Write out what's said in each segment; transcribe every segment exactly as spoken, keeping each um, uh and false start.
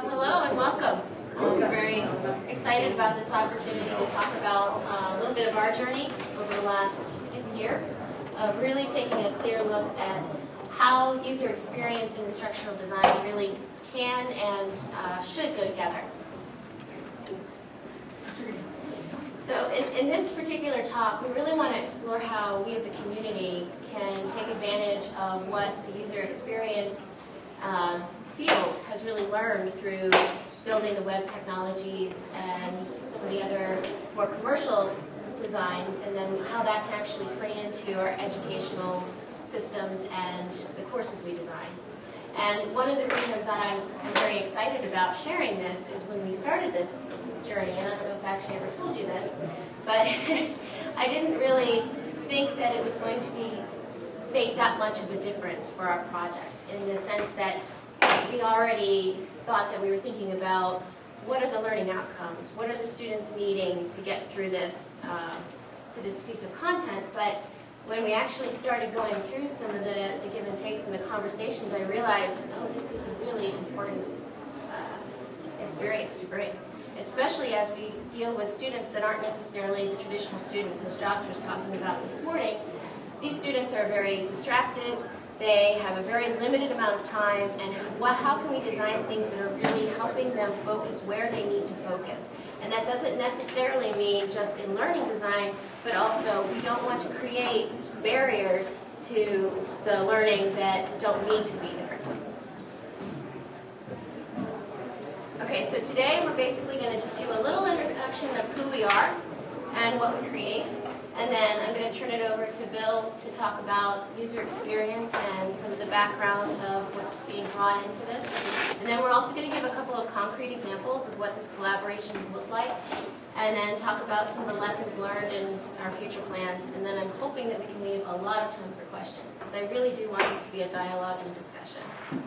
Well, hello and welcome. I'm very excited about this opportunity to talk about uh, a little bit of our journey over the last this year, of really taking a clear look at how user experience and instructional design really can and uh, should go together. So in, in this particular talk, we really want to explore how we as a community can take advantage of what the user experience uh, field has really learned through building the web technologies and some of the other more commercial designs, and then how that can actually play into our educational systems and the courses we design. And one of the reasons that I'm very excited about sharing this is when we started this journey, and I don't know if I actually ever told you this, but I didn't really think that it was going to be make that much of a difference for our project, in the sense that we already thought that we were thinking about what are the learning outcomes, what are the students needing to get through this, uh, to this piece of content, but when we actually started going through some of the, the give and takes and the conversations, I realized, oh, this is a really important uh, experience to bring, especially as we deal with students that aren't necessarily the traditional students, as Josh was talking about this morning. These students are very distracted. They have a very limited amount of time, and what, how can we design things that are really helping them focus where they need to focus? And that doesn't necessarily mean just in learning design, but also we don't want to create barriers to the learning that don't need to be there. Okay, so today we're basically going to just give a little introduction of who we are and what we create. And then I'm going to turn it over to Bill to talk about user experience and some of the background of what's being brought into this. And then we're also going to give a couple of concrete examples of what this collaboration has looked like. And then talk about some of the lessons learned in our future plans. And then I'm hoping that we can leave a lot of time for questions, because I really do want this to be a dialogue and a discussion.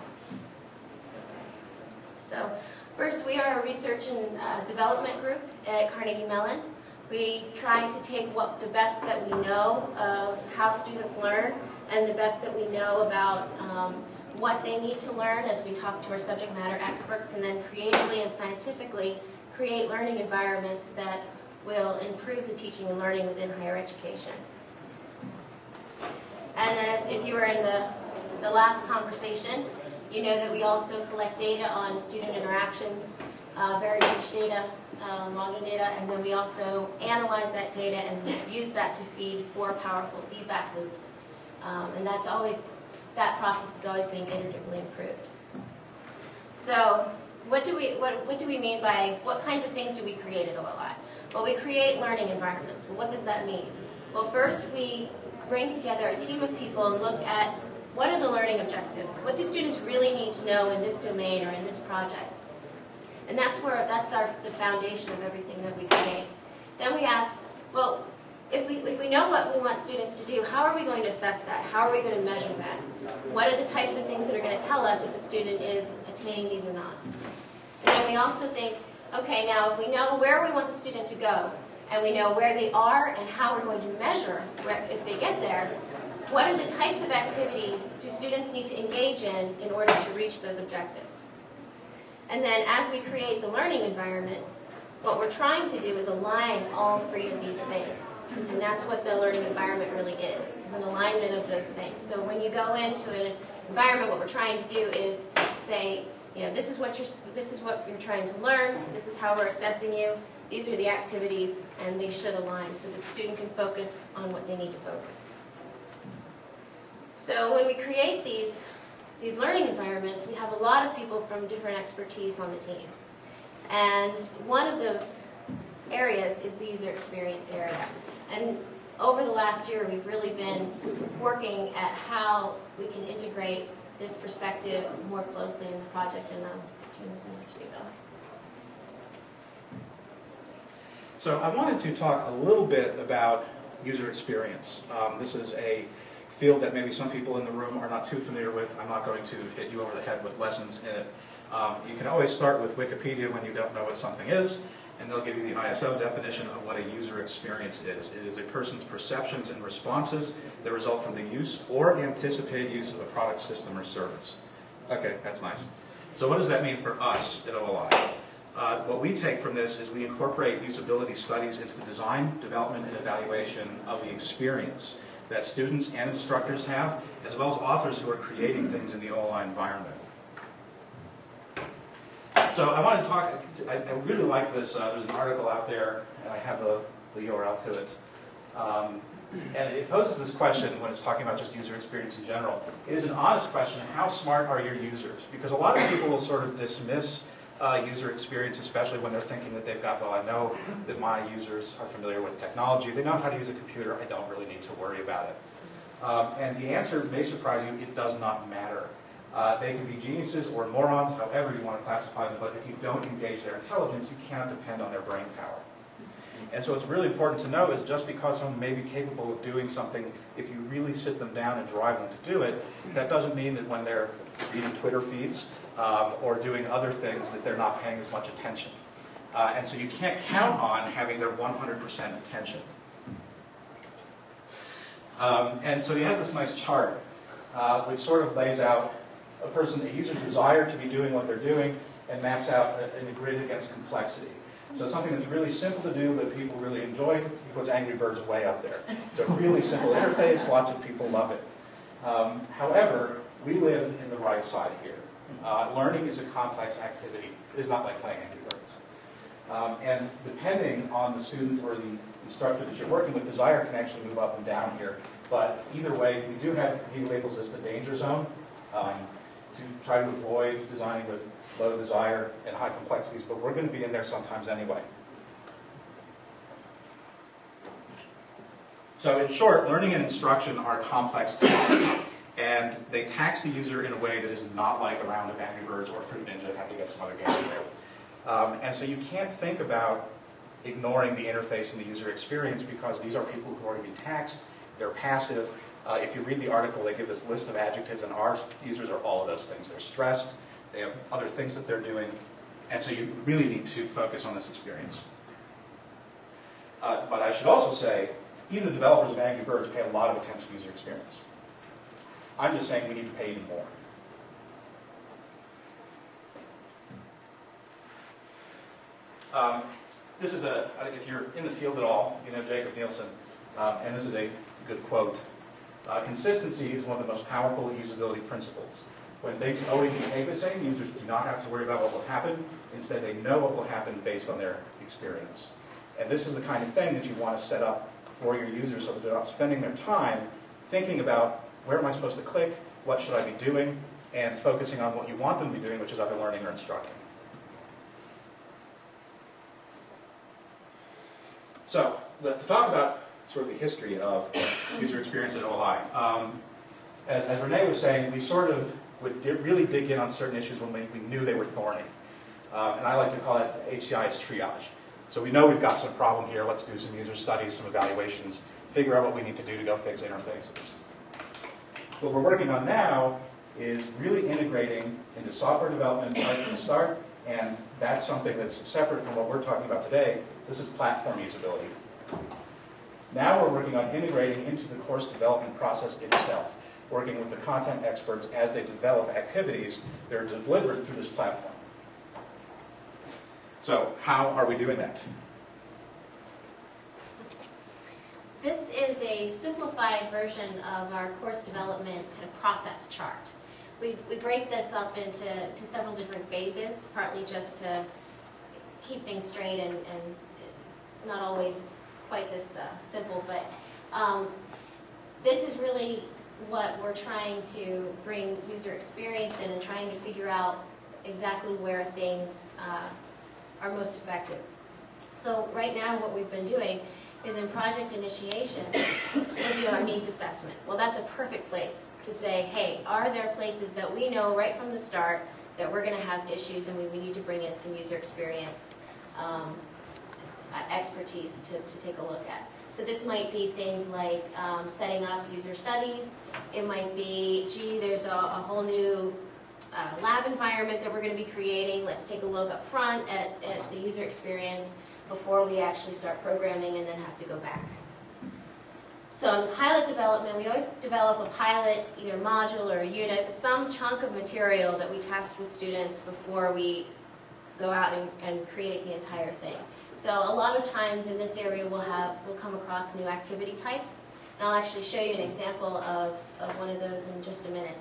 So first, we are a research and uh, development group at Carnegie Mellon. We try to take what the best that we know of how students learn and the best that we know about um, what they need to learn as we talk to our subject matter experts, and then creatively and scientifically create learning environments that will improve the teaching and learning within higher education. And then as if you were in the, the last conversation, you know that we also collect data on student interactions, uh, very rich data, Uh, logging data, and then we also analyze that data and use that to feed four powerful feedback loops. Um, and that's always, that process is always being iteratively improved. So what do we, what, what do we mean by, what kinds of things do we create at O L I? Well, we create learning environments. Well, what does that mean? Well, first we bring together a team of people and look at what are the learning objectives? What do students really need to know in this domain or in this project? And that's where that's our the foundation of everything that we create. Then we ask, well, if we if we know what we want students to do, how are we going to assess that? How are we going to measure that? What are the types of things that are going to tell us if a student is attaining these or not? And then we also think, okay, now if we know where we want the student to go, and we know where they are and how we're going to measure where, if they get there, what are the types of activities do students need to engage in in order to reach those objectives? And then as we create the learning environment, what we're trying to do is align all three of these things. And that's what the learning environment really is, is an alignment of those things. So when you go into an environment, what we're trying to do is say, you know, this is what you're, this is what you're trying to learn, this is how we're assessing you, these are the activities, and they should align so the student can focus on what they need to focus. So when we create these These learning environments, we have a lot of people from different expertise on the team. And one of those areas is the user experience area. And over the last year, we've really been working at how we can integrate this perspective more closely in the project. And I'm turning this over to you, Bill. So I wanted to talk a little bit about user experience. Um, this is a field that maybe some people in the room are not too familiar with. I'm not going to hit you over the head with lessons in it. Um, you can always start with Wikipedia when you don't know what something is, and they'll give you the I S O definition of what a user experience is. It is a person's perceptions and responses that result from the use or anticipated use of a product, system, or service. Okay, that's nice. So what does that mean for us at O L I? Uh, what we take from this is we incorporate usability studies into the design, development, and evaluation of the experience that students and instructors have, as well as authors who are creating things in the O L I environment. So I want to talk, I, I really like this, uh, there's an article out there, and I have the, the U R L to it. Um, and it poses this question when it's talking about just user experience in general. It is an honest question, how smart are your users? Because a lot of people will sort of dismiss uh, user experience, especially when they're thinking that they've got, well, I know that my users are familiar with technology, they know how to use a computer, I don't really need to worry about it. Um, and the answer may surprise you, it does not matter. Uh, they can be geniuses or morons, however you want to classify them, but if you don't engage their intelligence, you cannot depend on their brain power. And so what's really important to know is just because someone may be capable of doing something, if you really sit them down and drive them to do it, that doesn't mean that when they're reading Twitter feeds um, or doing other things that they're not paying as much attention. Uh, and so you can't count on having their one hundred percent attention. Um, and so he has this nice chart, uh, which sort of lays out a person, a user's desire to be doing what they're doing, and maps out in a grid against complexity. So something that's really simple to do, but people really enjoy, he puts Angry Birds way up there. It's a really simple interface, lots of people love it. Um, however, we live in the right side here. Uh, learning is a complex activity. It is not like playing Angry Birds. Um, and depending on the student or the instructor that you're working with, desire can actually move up and down here. But either way, we do have, he labels this the danger zone, um, to try to avoid designing with low desire and high complexities, but we're going to be in there sometimes anyway. So in short, learning and instruction are complex tasks, and they tax the user in a way that is not like a round of Angry Birds or Fruit Ninja, have to get some other games there. Um, and so you can't think about ignoring the interface and the user experience because these are people who are going to be taxed, they're passive. Uh, if you read the article, they give this list of adjectives, and our users are all of those things. They're stressed, they have other things that they're doing, and so you really need to focus on this experience. Uh, but I should also say, even the developers of Angry Birds pay a lot of attention to user experience. I'm just saying we need to pay even more. Um, this is a, if you're in the field at all, you know Jacob Nielsen, um, and this is a good quote. Uh, consistency is one of the most powerful usability principles. When things always behave the same, users do not have to worry about what will happen. Instead, they know what will happen based on their experience. And this is the kind of thing that you want to set up for your users so that they're not spending their time thinking about where am I supposed to click, what should I be doing, and focusing on what you want them to be doing, which is either learning or instructing. So, to talk about sort of the history of user experience at O L I, um, as, as Renee was saying, we sort of would di really dig in on certain issues when we, we knew they were thorny. Um, and I like to call it H C I's triage. So we know we've got some problem here, let's do some user studies, some evaluations, figure out what we need to do to go fix interfaces. What we're working on now is really integrating into software development right from the start, and that's something that's separate from what we're talking about today. This is platform usability. Now we're working on integrating into the course development process itself, working with the content experts as they develop activities that are delivered through this platform. So how are we doing that? This is a simplified version of our course development kind of process chart. We, we break this up into to several different phases, partly just to keep things straight, and, and it's not always quite this uh, simple, but um, this is really what we're trying to bring user experience in and trying to figure out exactly where things uh, are most effective. So right now what we've been doing is in project initiation, we do our needs assessment. Well, that's a perfect place to say, hey, are there places that we know right from the start that we're going to have issues and we, we need to bring in some user experience um, expertise to, to take a look at. So this might be things like um, setting up user studies. It might be, gee, there's a, a whole new uh, lab environment that we're going to be creating. Let's take a look up front at, at the user experience before we actually start programming and then have to go back. So in pilot development, we always develop a pilot, either module or a unit, some chunk of material that we test with students before we go out and, and create the entire thing. So a lot of times in this area we'll have we'll come across new activity types, and I'll actually show you an example of, of one of those in just a minute.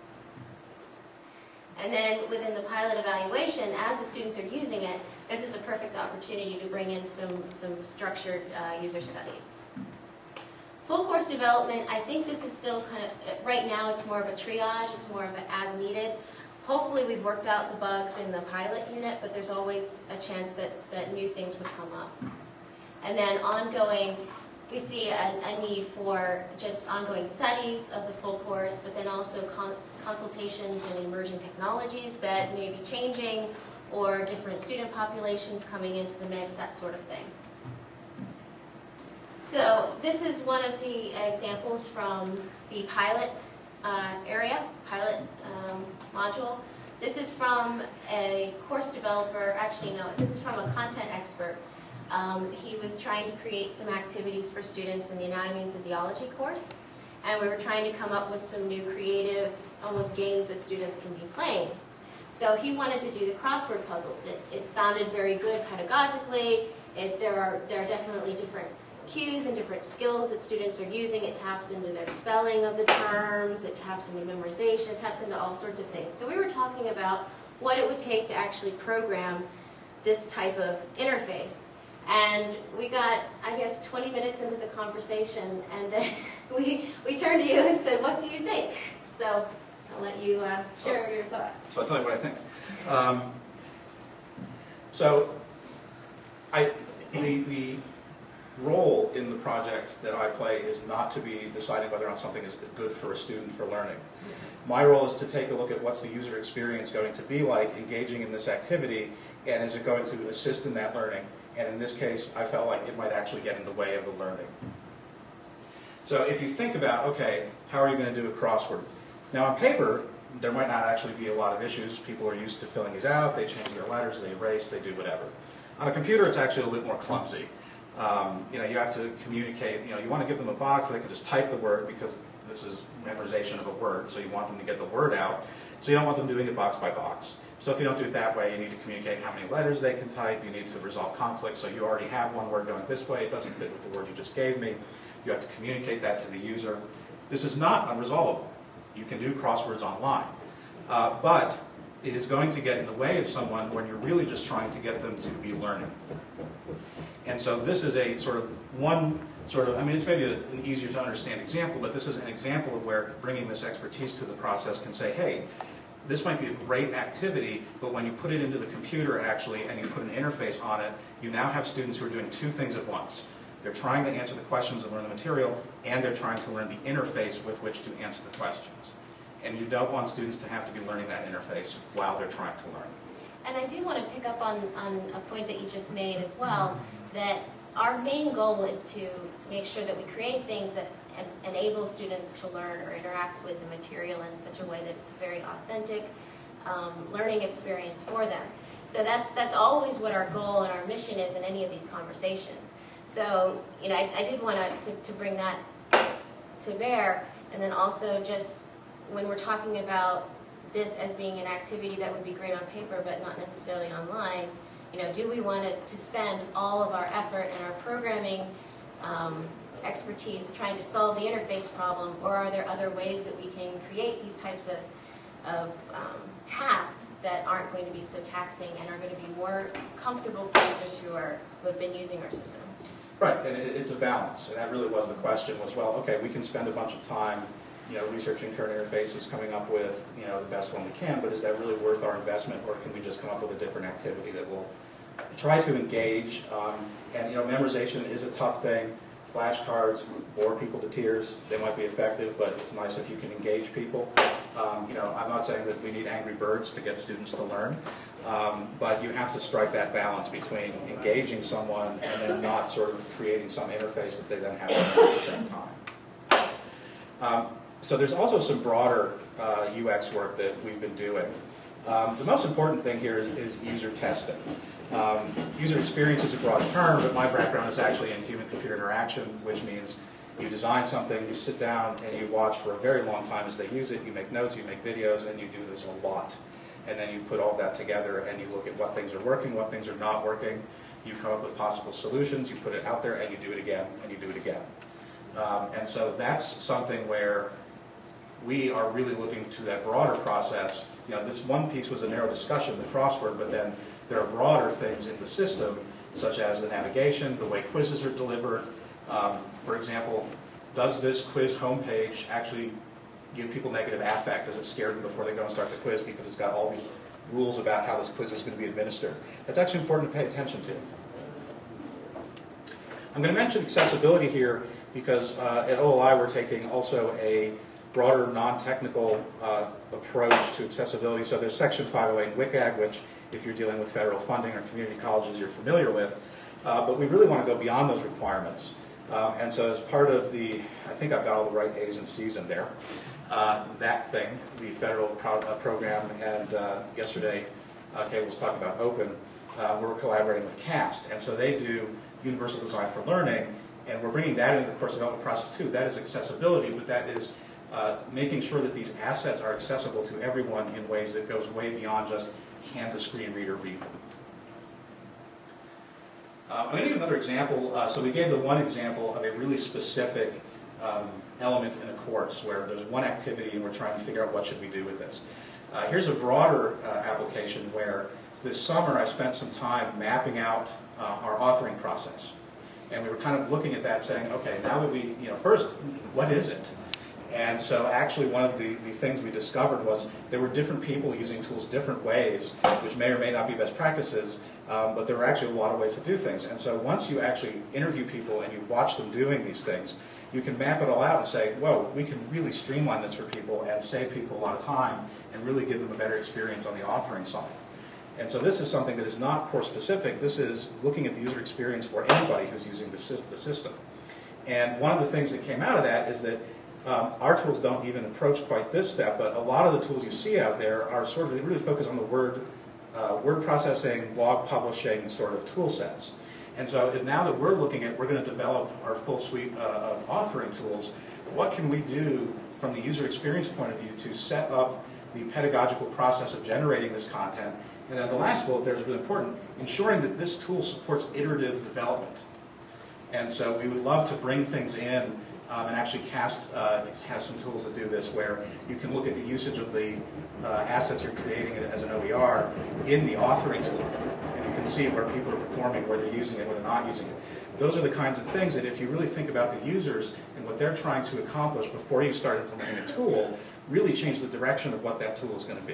And then within the pilot evaluation, as the students are using it, this is a perfect opportunity to bring in some, some structured uh, user studies. Full course development, I think this is still kind of, right now it's more of a triage, it's more of an as needed. Hopefully we've worked out the bugs in the pilot unit, but there's always a chance that, that new things would come up. And then ongoing, we see a, a need for just ongoing studies of the full course, but then also con consultations in emerging technologies that may be changing, or different student populations coming into the mix, that sort of thing. So this is one of the examples from the pilot uh, area, pilot um, module. This is from a course developer, actually no, this is from a content expert. Um, he was trying to create some activities for students in the anatomy and physiology course, and we were trying to come up with some new creative, almost games that students can be playing. So he wanted to do the crossword puzzles. It, it sounded very good pedagogically. It, there are there are definitely different cues and different skills that students are using. It taps into their spelling of the terms. It taps into memorization. It taps into all sorts of things. So we were talking about what it would take to actually program this type of interface. And we got, I guess, twenty minutes into the conversation, and then we, we turned to you and said, what do you think? So I'll let you uh, share so, your thoughts. So I'll tell you what I think. Um, so I, the, the role in the project that I play is not to be deciding whether or not something is good for a student for learning. My role is to take a look at what's the user experience going to be like engaging in this activity, and is it going to assist in that learning? And in this case, I felt like it might actually get in the way of the learning. So if you think about, okay, how are you going to do a crossword? Now on paper, there might not actually be a lot of issues. People are used to filling these out. They change their letters, they erase, they do whatever. On a computer, it's actually a little bit more clumsy. Um, you know, you have to communicate. You know, you want to give them a box where they can just type the word, because this is memorization of a word, so you want them to get the word out. So you don't want them doing it box by box. So if you don't do it that way, you need to communicate how many letters they can type. You need to resolve conflicts. So you already have one word going this way. It doesn't fit with the word you just gave me. You have to communicate that to the user. This is not unresolvable. You can do crosswords online. Uh, but it is going to get in the way of someone when you're really just trying to get them to be learning. And so this is a sort of one sort of, I mean, it's maybe a, an easier to understand example, but this is an example of where bringing this expertise to the process can say, hey, this might be a great activity, but when you put it into the computer actually and you put an interface on it, you now have students who are doing two things at once. They're trying to answer the questions and learn the material, and they're trying to learn the interface with which to answer the questions. And you don't want students to have to be learning that interface while they're trying to learn. And I do want to pick up on, on a point that you just made as well, that our main goal is to make sure that we create things that en enable students to learn or interact with the material in such a way that it's a very authentic um, learning experience for them. So that's, that's always what our goal and our mission is in any of these conversations. So, you know, I, I did want to, to bring that to bear, and then also just when we're talking about this as being an activity that would be great on paper but not necessarily online, you know, do we want to, to spend all of our effort and our programming um, expertise trying to solve the interface problem, or are there other ways that we can create these types of, of um, tasks that aren't going to be so taxing and are going to be more comfortable for users who, are, who have been using our system? Right, and it, it's a balance, and that really was the question was, well, okay, we can spend a bunch of time you know, researching current interfaces, coming up with, you know, the best one we can, but is that really worth our investment, or can we just come up with a different activity that will try to engage? Um, and, you know, memorization is a tough thing. Flashcards bore people to tears. They might be effective, but it's nice if you can engage people. Um, you know, I'm not saying that we need Angry Birds to get students to learn, um, but you have to strike that balance between engaging someone and then not sort of creating some interface that they then have to learn at the same time. Um, So there's also some broader uh, U X work that we've been doing. Um, the most important thing here is, is user testing. Um, user experience is a broad term, but my background is actually in human-computer interaction, which means You design something, you sit down and you watch for a very long time as they use it, you make notes, you make videos, and you do this a lot. And then you put all that together and you look at what things are working, what things are not working. You come up with possible solutions, you put it out there, and you do it again, and you do it again. Um, and so that's something where we are really looking to that broader process. You know, this one piece was a narrow discussion, the crossword, but then there are broader things in the system, such as the navigation, the way quizzes are delivered. Um, for example, does this quiz homepage actually give people negative affect? Does it scare them before they go and start the quiz because it's got all these rules about how this quiz is going to be administered? That's actually important to pay attention to. I'm going to mention accessibility here because uh, at O L I we're taking also a broader non-technical uh, approach to accessibility. So there's Section five oh eight in W C A G, which if you're dealing with federal funding or community colleges you're familiar with, uh, but we really want to go beyond those requirements. Um, and so as part of the, I think I've got all the right A's and C's in there, uh, that thing, the federal pro uh, program, and uh, yesterday uh, Kay was talking about Open, uh, we're collaborating with CAST, and so they do Universal Design for Learning, and we're bringing that into the course development process too. That is accessibility, but that is uh, making sure that these assets are accessible to everyone in ways that goes way beyond just can the screen reader read them. Uh, I'm going to give another example. Uh, so we gave the one example of a really specific um, element in a course where there's one activity and we're trying to figure out what should we do with this. Uh, here's a broader uh, application where this summer I spent some time mapping out uh, our authoring process. And we were kind of looking at that saying, okay, now that we, you know, first, what is it? And so actually one of the, the things we discovered was there were different people using tools different ways, which may or may not be best practices, um, but there were actually a lot of ways to do things. And so once you actually interview people and you watch them doing these things, you can map it all out and say, whoa, we can really streamline this for people and save people a lot of time and really give them a better experience on the authoring side. And so this is something that is not course specific. This is looking at the user experience for anybody who's using the system. And one of the things that came out of that is that Um, our tools don't even approach quite this step, but a lot of the tools you see out there are sort of, they really focus on the word, uh, word processing, blog publishing sort of tool sets. And so now that we're looking at, we're going to develop our full suite uh, of authoring tools, what can we do from the user experience point of view to set up the pedagogical process of generating this content? And then the last bullet there is really important, ensuring that this tool supports iterative development. And so we would love to bring things in Um, and actually CAST uh, has some tools that do this where you can look at the usage of the uh, assets you're creating as an O E R in the authoring tool. And you can see where people are performing, where they're using it, where they're not using it. Those are the kinds of things that if you really think about the users and what they're trying to accomplish before you start implementing a tool, really change the direction of what that tool is going to be.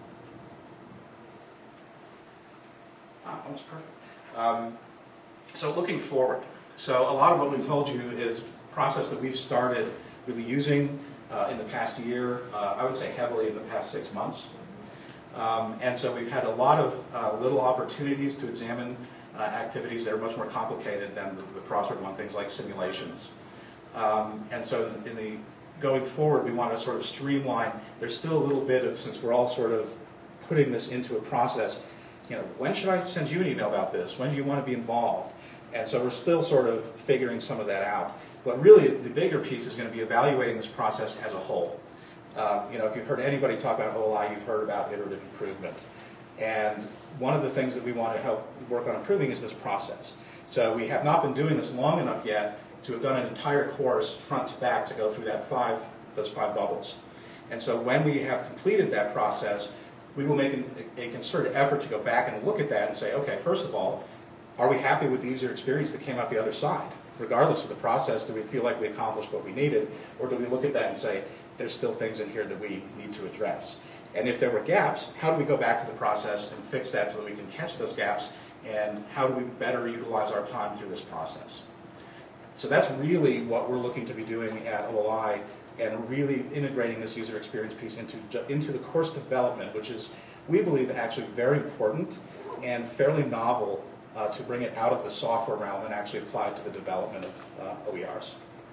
Ah, almost perfect. Um, so looking forward. So a lot of what we've told you is process that we've started really using uh, in the past year, uh, I would say heavily in the past six months. Um, and so we've had a lot of uh, little opportunities to examine uh, activities that are much more complicated than the, the crossword one, things like simulations. Um, and so in the going forward, we want to sort of streamline. There's still a little bit of, since we're all sort of putting this into a process, you know, when should I send you an email about this? When do you want to be involved? And so we're still sort of figuring some of that out. But really, the bigger piece is going to be evaluating this process as a whole. Uh, you know, if you've heard anybody talk about O L I, you've heard about iterative improvement. And one of the things that we want to help work on improving is this process. So we have not been doing this long enough yet to have done an entire course front to back to go through that five, those five bubbles. And so when we have completed that process, we will make an, a concerted effort to go back and look at that and say, okay, first of all, are we happy with the user experience that came out the other side? Regardless of the process, do we feel like we accomplished what we needed, or do we look at that and say, there's still things in here that we need to address? And if there were gaps, how do we go back to the process and fix that so that we can catch those gaps, and how do we better utilize our time through this process? So that's really what we're looking to be doing at O L I, and really integrating this user experience piece into, into the course development, which is, we believe, actually very important and fairly novel Uh, to bring it out of the software realm and actually apply it to the development of uh, O E Rs.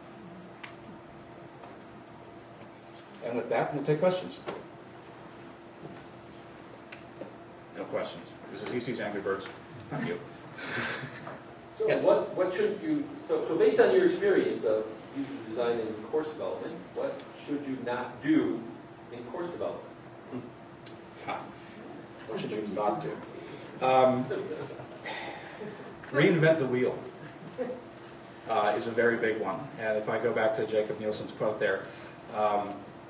And with that, we'll take questions. No questions. This is E C's Angry Birds. Thank you. So Yes. what, what should you, so, so based on your experience of user design in course development, what should you not do in course development? Huh. What should you not do? Um, reinvent the wheel uh, is a very big one. And if I go back to Jacob Nielsen's quote there, um,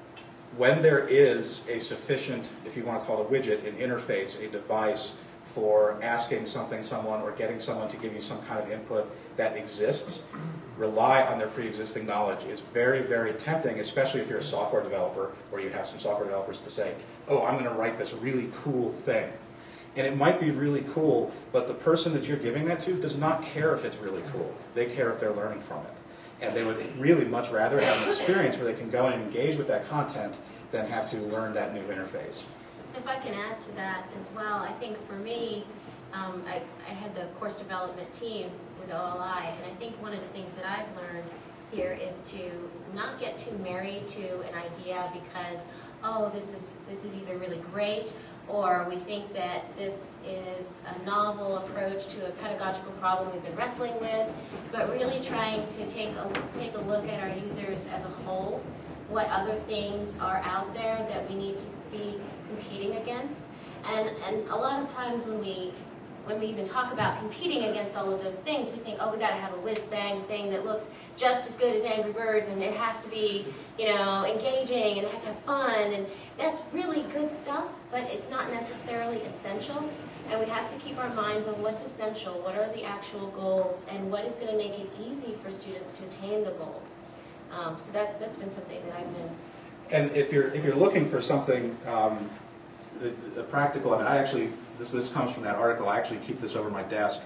when there is a sufficient, if you want to call it a widget, an interface, a device for asking something someone or getting someone to give you some kind of input that exists, rely on their pre-existing knowledge. It's very, very tempting, especially if you're a software developer or you have some software developers to say, oh, I'm going to write this really cool thing. And it might be really cool, but the person that you're giving that to does not care if it's really cool. They care if they're learning from it. And they would really much rather have an experience where they can go and engage with that content than have to learn that new interface. If I can add to that as well, I think for me, um, I, I had the course development team with O L I, and I think one of the things that I've learned here is to not get too married to an idea because, oh, this is, this is either really great or we think that this is a novel approach to a pedagogical problem we've been wrestling with, but really trying to take a, take a look at our users as a whole, what other things are out there that we need to be competing against. And, and a lot of times when we, when we even talk about competing against all of those things, we think, oh, we got to have a whiz-bang thing that looks just as good as Angry Birds, and it has to be, you know, engaging, and it has to have fun, and that's really good stuff, but it's not necessarily essential. And we have to keep our minds on what's essential, what are the actual goals, and what is going to make it easy for students to attain the goals. Um, so that, that's been something that I've been... And if you're, if you're looking for something um, the, the practical, I mean, I actually, this, this comes from that article, I actually keep this over my desk,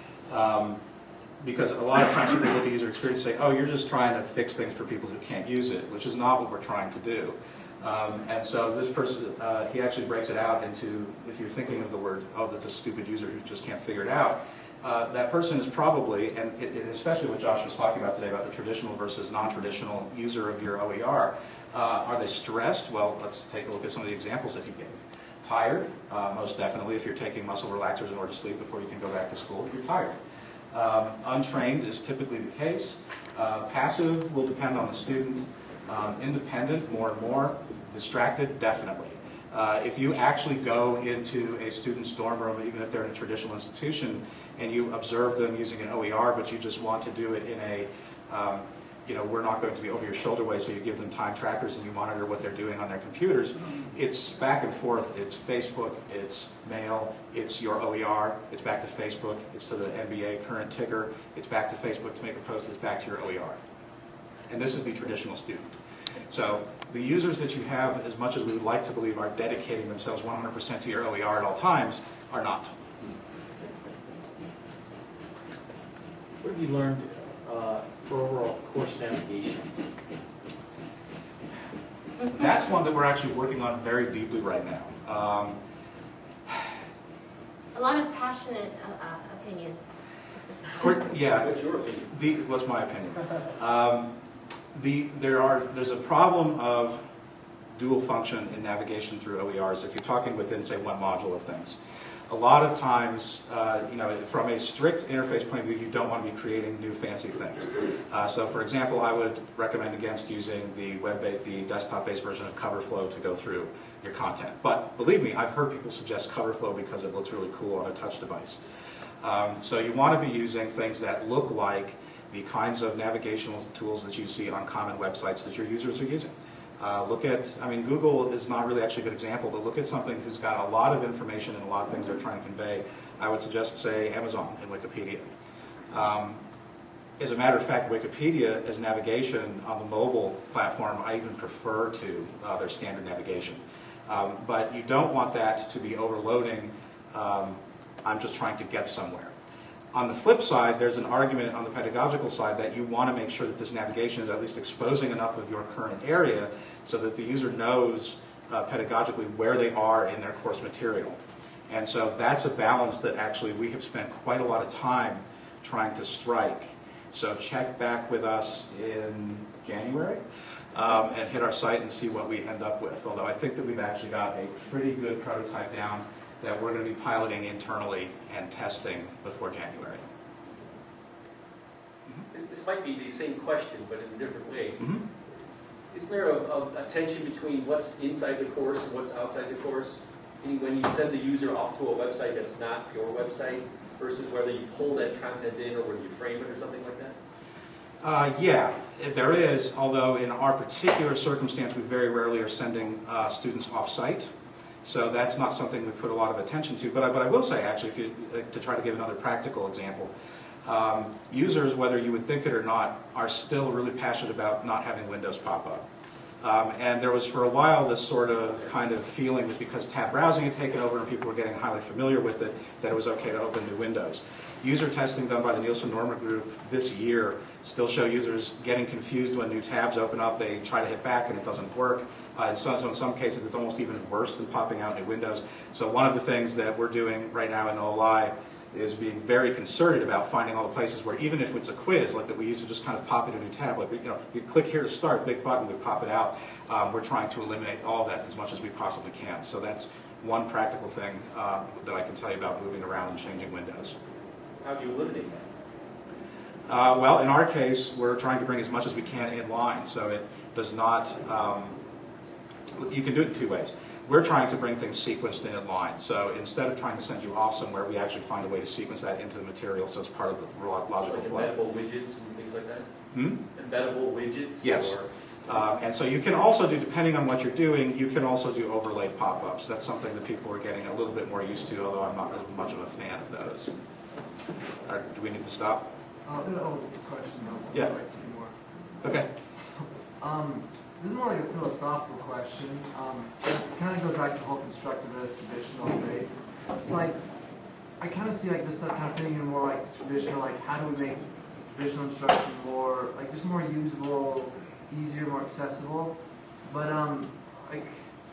um, because a lot of times people look at user experience and say, oh, you're just trying to fix things for people who can't use it, which is not what we're trying to do. Um, and so this person, uh, he actually breaks it out into, if you're thinking of the word, oh, that's a stupid user who just can't figure it out, uh, that person is probably, and it, it, especially what Josh was talking about today about the traditional versus non-traditional user of your O E R, uh, are they stressed? Well, let's take a look at some of the examples that he gave. Tired, uh, most definitely. If you're taking muscle relaxers in order to sleep before you can go back to school, you're tired. Um, untrained is typically the case. Uh, passive will depend on the student. Um, independent, more and more. Distracted, definitely. Uh, if you actually go into a student's dorm room, even if they're in a traditional institution, and you observe them using an O E R, but you just want to do it in a, um, you know, we're not going to be over your shoulder way, so you give them time trackers and you monitor what they're doing on their computers. It's back and forth. It's Facebook, it's mail, it's your O E R, it's back to Facebook, it's to the N B A current ticker, it's back to Facebook to make a post, it's back to your O E R. And this is the traditional student. So the users that you have, as much as we would like to believe, are dedicating themselves one hundred percent to your O E R at all times, are not. What have you learned uh, for overall course navigation? That's one that we're actually working on very deeply right now. Um, A lot of passionate uh, uh, opinions. we're- yeah, What's your opinion? the, what's my opinion? Um, the, there are, there's a problem of dual function in navigation through O E Rs if you're talking within, say, one module of things. A lot of times, uh, you know, from a strict interface point of view, you don't want to be creating new fancy things. Uh, so, for example, I would recommend against using the web-based, the desktop-based version of CoverFlow to go through your content. But believe me, I've heard people suggest CoverFlow because it looks really cool on a touch device. Um, so you want to be using things that look like the kinds of navigational tools that you see on common websites that your users are using. Uh, look at, I mean, Google is not really actually a good example, but look at something who's got a lot of information and a lot of things they're trying to convey. I would suggest, say, Amazon and Wikipedia. Um, as a matter of fact, Wikipedia as navigation on the mobile platform, I even prefer to uh, their standard navigation. Um, but you don't want that to be overloading, um, I'm just trying to get somewhere. On the flip side, there's an argument on the pedagogical side that you want to make sure that this navigation is at least exposing enough of your current area so that the user knows uh, pedagogically where they are in their course material. And so that's a balance that actually we have spent quite a lot of time trying to strike. So check back with us in January um, and hit our site and see what we end up with. Although I think that we've actually got a pretty good prototype down that we're going to be piloting internally and testing before January. This might be the same question, but in a different way. Mm-hmm. Is there a, a, a tension between what's inside the course and what's outside the course? Meaning when you send the user off to a website that's not your website versus whether you pull that content in or whether you frame it or something like that? Uh, yeah, there is, although in our particular circumstance, we very rarely are sending uh, students off-site. So that's not something we put a lot of attention to. But I, but I will say, actually, if you, uh, to try to give another practical example, um, users, whether you would think it or not, are still really passionate about not having windows pop up. Um, and there was for a while this sort of kind of feeling that because tab browsing had taken over and people were getting highly familiar with it, that it was okay to open new windows. User testing done by the Nielsen-Norma group this year still show users getting confused when new tabs open up. They try to hit back and it doesn't work. Uh, in, some, so in some cases, it's almost even worse than popping out new windows. So one of the things that we're doing right now in O L I is being very concerted about finding all the places where even if it's a quiz, like that we used to just kind of pop it in a new tab, like, you know, you click here to start, big button, we pop it out. Um, we're trying to eliminate all that as much as we possibly can. So that's one practical thing uh, that I can tell you about moving around and changing windows. How do you eliminate that? Uh, well, in our case, we're trying to bring as much as we can in line, so it does not, um, you can do it in two ways. We're trying to bring things sequenced in in line, so instead of trying to send you off somewhere, we actually find a way to sequence that into the material so it's part of the logical Like flow. embeddable widgets and things like that? Hmm? Embeddable widgets? Yes. Or Uh, and so you can also do, depending on what you're doing, you can also do overlay pop-ups. That's something that people are getting a little bit more used to, although I'm not as much of a fan of those. All right, do we need to stop? Uh, no, this question. though. Yeah. I'd like to do more. Okay. Um, this is more like a philosophical question. Um, it kind of goes back to the whole constructivist, traditional debate. It's like, I kind of see like this stuff kind of fitting in more like traditional, like how do we make traditional instruction more, like just more usable, easier, more accessible. But um, like,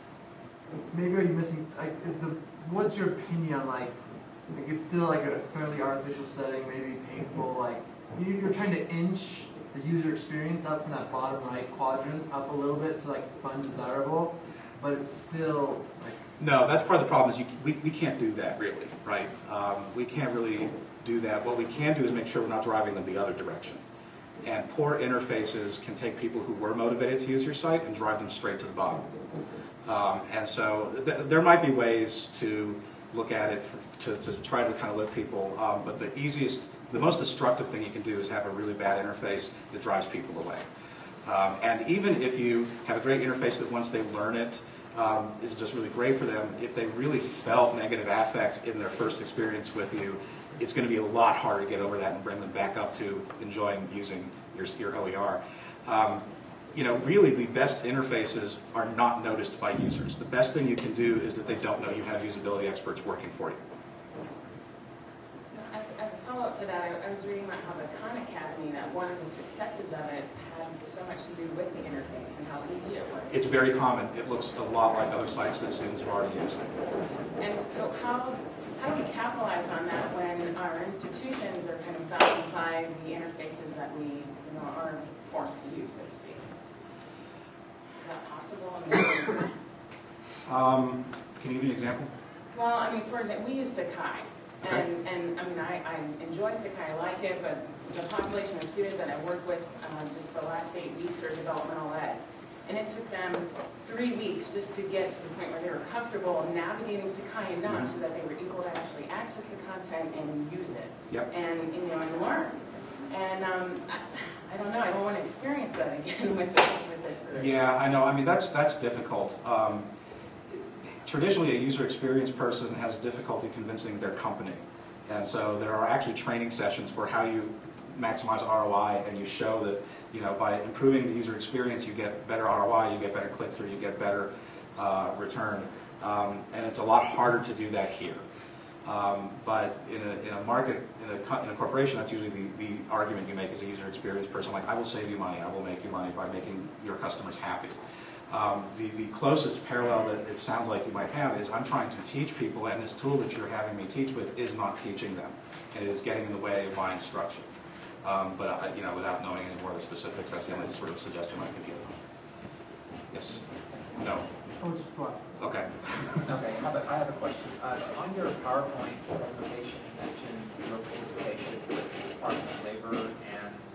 maybe are you missing, like, is the, what's your opinion on like, like it's still like a fairly artificial setting, maybe painful, like, you- you're trying to inch the user experience up from that bottom right quadrant up a little bit to like fun, desirable, but it's still like. No, that's part of the problem is you, we, we can't do that really, right? Um, we can't really do that. What we can do is make sure we're not driving them the other direction. And poor interfaces can take people who were motivated to use your site and drive them straight to the bottom. Um, and so th there might be ways to look at it for, to, to try to kind of lift people, um, but the easiest, the most destructive thing you can do is have a really bad interface that drives people away. Um, and even if you have a great interface that once they learn it um, is just really great for them, if they really felt negative affect in their first experience with you, it's going to be a lot harder to get over that and bring them back up to enjoying using your, your O E R. Um, you know, really the best interfaces are not noticed by users. The best thing you can do is that they don't know you have usability experts working for you. As, as a follow-up to that, I, I was reading about how the Khan Academy, that one of the successes of it had so much to do with the interface and how easy it was. It's very common. It looks a lot like other sites that students have already used. And so how, how do we capitalize on that when our institutions are kind of bound by the interfaces that we, you know, are forced to use, so to speak? Is that possible? I mean, Um, can you give me an example? well, I mean, for example, we use Sakai. And, and I mean, I, I enjoy Sakai, I like it, but the population of students that I work with um, just the last eight weeks are developmental ed. And it took them three weeks just to get to the point where they were comfortable navigating Sakai enough mm-hmm. so that they were able to actually access the content and use it. Yep. And, you know, and learn. And um, I, I don't know, I don't want to experience that again with this, with this group. Yeah, I know. I mean, that's, that's difficult. Um, Traditionally, a user experience person has difficulty convincing their company. And so there are actually training sessions for how you maximize R O I, and you show that, you know, by improving the user experience, you get better R O I, you get better click-through, you get better uh, return. Um, and it's a lot harder to do that here. Um, but in a, in a market, in a, in a corporation, that's usually the, the argument you make as a user experience person, like, I will save you money, I will make you money by making your customers happy. Um, the, the closest parallel that it sounds like you might have is I'm trying to teach people, and this tool that you're having me teach with is not teaching them. It is getting in the way of my instruction. Um, but I, you know, without knowing any more of the specifics, that's the only sort of suggestion I could give. Yes? No? Oh, just what? Okay. Okay, I have a, I have a question. Uh, on your PowerPoint presentation, you mentioned your participation with the Department of Labor and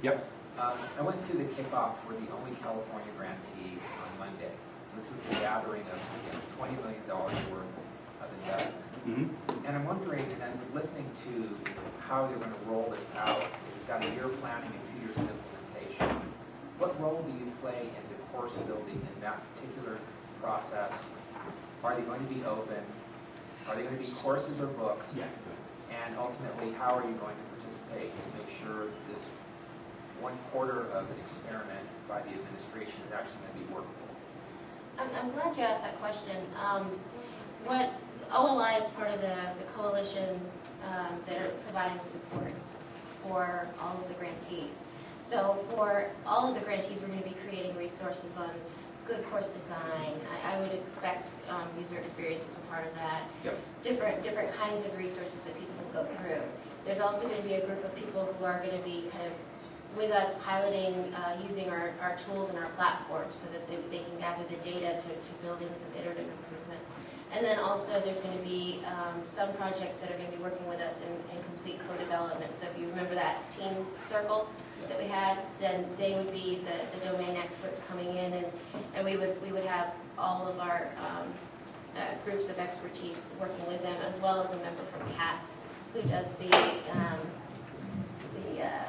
Yep. Um, I went to the kickoff for the only California grantee on Monday. So this is a gathering of you know, twenty million dollars worth of investment. Mm-hmm. And I'm wondering, and I was listening to how you're going to roll this out. You've got a year of planning and two years of implementation. What role do you play in the course building in that particular process? Are they going to be open? Are they going to be courses or books? Yeah. And ultimately, how are you going to participate to make sure this one quarter of an experiment by the administration is actually going to be workable? I'm, I'm glad you asked that question. Um, what O L I is part of the, the coalition um, that are providing support for all of the grantees. So for all of the grantees, we're going to be creating resources on good course design. I, I would expect um, user experience as a part of that. Yep. Different, different kinds of resources that people can go through. There's also going to be a group of people who are going to be kind of with us piloting uh, using our, our tools and our platform so that they, they can gather the data to, to build in some iterative improvement. And then also there's going to be um, some projects that are going to be working with us in, in complete co-development. So if you remember that team circle that we had, then they would be the, the domain experts coming in, and, and we would we would have all of our um, uh, groups of expertise working with them, as well as a member from CAST who does the um, the uh,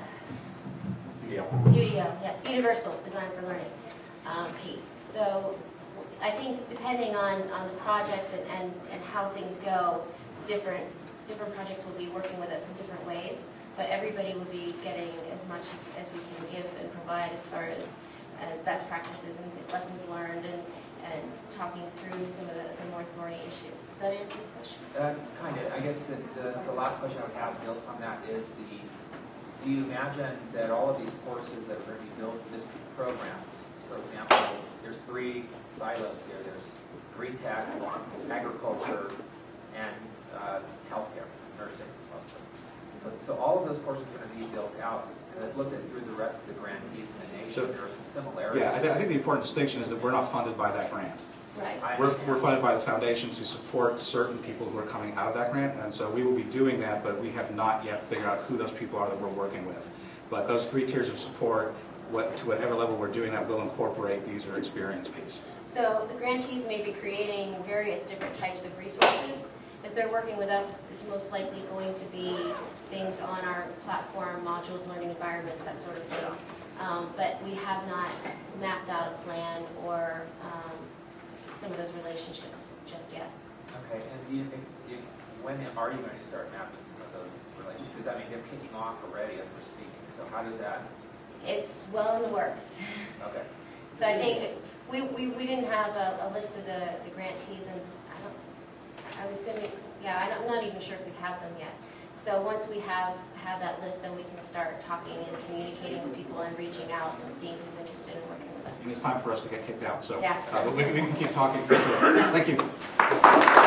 Yeah. U D O, yes, Universal Design for Learning um, piece. So I think depending on, on the projects and, and, and how things go, different different projects will be working with us in different ways, but everybody will be getting as much as, as we can give and provide as far as, as best practices and lessons learned and, and talking through some of the, the more thorny issues. Does that answer your question? Uh, kind of. I guess the, the, the last question I would have built on that is the, do you imagine that all of these courses that are going to be built for this program, so example, there's three silos here. There's green tech, agriculture, and uh, healthcare, nursing mostly. So, so all of those courses are going to be built out. And I've looked at through the rest of the grantees in the nation. So, there are some similarities. Yeah, I, th I think the important distinction is that we're not funded by that grant. Right. I We're, understand. we're funded by the foundation to support certain people who are coming out of that grant, and so we will be doing that, but we have not yet figured out who those people are that we're working with. But those three tiers of support, what, to whatever level we're doing that, will incorporate the user experience piece. So the grantees may be creating various different types of resources. If they're working with us, it's, it's most likely going to be things on our platform, modules, learning environments, that sort of thing. Um, but we have not mapped out a plan or um, some of those relationships just yet. Okay, and do you think, do you, when are you going to start mapping some of those relationships? Because I mean, they're kicking off already as we're speaking. So how does that? It's well in the works. Okay. So I think we, we, we didn't have a, a list of the, the grantees, and I don't, I would assume, we- yeah, I don't- I'm not even sure if we have them yet. So once we have, have that list, then we can start talking and communicating with people and reaching out and seeing who's interested in working with us. And it's time for us to get kicked out, so Yeah. uh, but we, can- we can keep talking. Thank you.